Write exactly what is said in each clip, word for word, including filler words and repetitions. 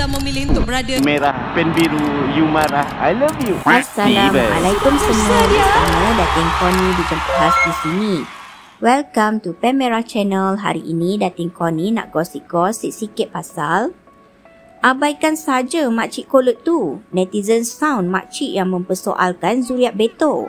anda memilih untuk berada merah, pen biru, you marah, I love you. Assalamualaikum semua, bersama Datin Connie dijemput khas di sini. Welcome to Pen Merah Channel. Hari ini Datin Connie nak gosip-gosip sikit pasal abaikan saja makcik kolot tu. Netizen sound makcik yang mempersoalkan zuriat Beto.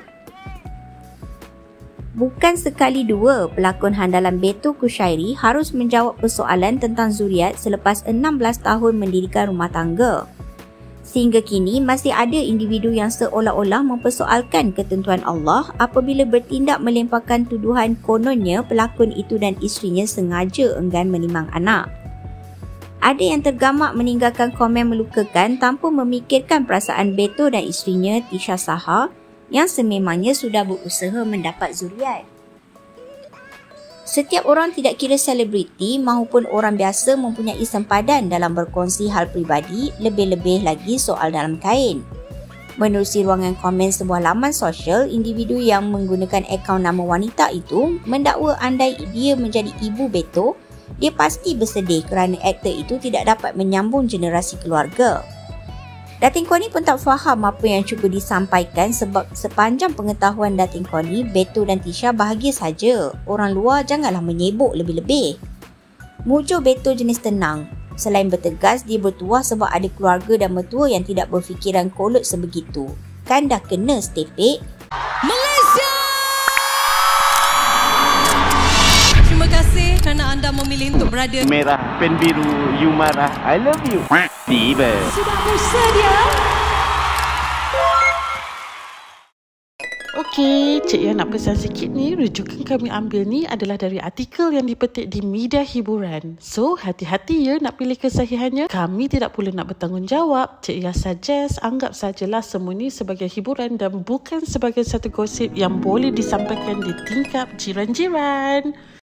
Bukan sekali dua, pelakon handalan Beto Kushairi harus menjawab persoalan tentang zuriat selepas enam belas tahun mendirikan rumah tangga. Sehingga kini masih ada individu yang seolah-olah mempersoalkan ketentuan Allah apabila bertindak melemparkan tuduhan kononnya pelakon itu dan isterinya sengaja enggan menimang anak. Ada yang tergamak meninggalkan komen melukakan tanpa memikirkan perasaan Beto dan isterinya Tisha Saha yang sememangnya sudah berusaha mendapat zuriat. Setiap orang, tidak kira selebriti maupun orang biasa, mempunyai sempadan dalam berkongsi hal peribadi, lebih-lebih lagi soal dalam kain. Menerusi ruangan komen sebuah laman sosial, individu yang menggunakan akaun nama wanita itu mendakwa andai dia menjadi ibu Beto, dia pasti bersedih kerana aktor itu tidak dapat menyambung generasi keluarga. Datin Connie pun tak faham apa yang cuba disampaikan sebab sepanjang pengetahuan Datin Connie, Beto dan Tisha bahagia saja. Orang luar janganlah menyebuk lebih-lebih. Mujur Beto jenis tenang. Selain bertegas, dia bertuah sebab ada keluarga dan mertua yang tidak berfikiran kolot sebegitu. Kan dah kena stepek. Malaysia! Terima kasih kerana anda memilih untuk berada Merah, pen biru, you marah, I love you. Tiba. Sudah bersedia? Okey, Cik Yan nak pesan sikit ni. Rujukan kami ambil ni adalah dari artikel yang dipetik di media hiburan. So, hati-hati ya nak pilih kesahihannya. Kami tidak pula nak bertanggungjawab. Cik Yan suggest, anggap sajalah semua ni sebagai hiburan dan bukan sebagai satu gosip yang boleh disampaikan di tingkap jiran-jiran.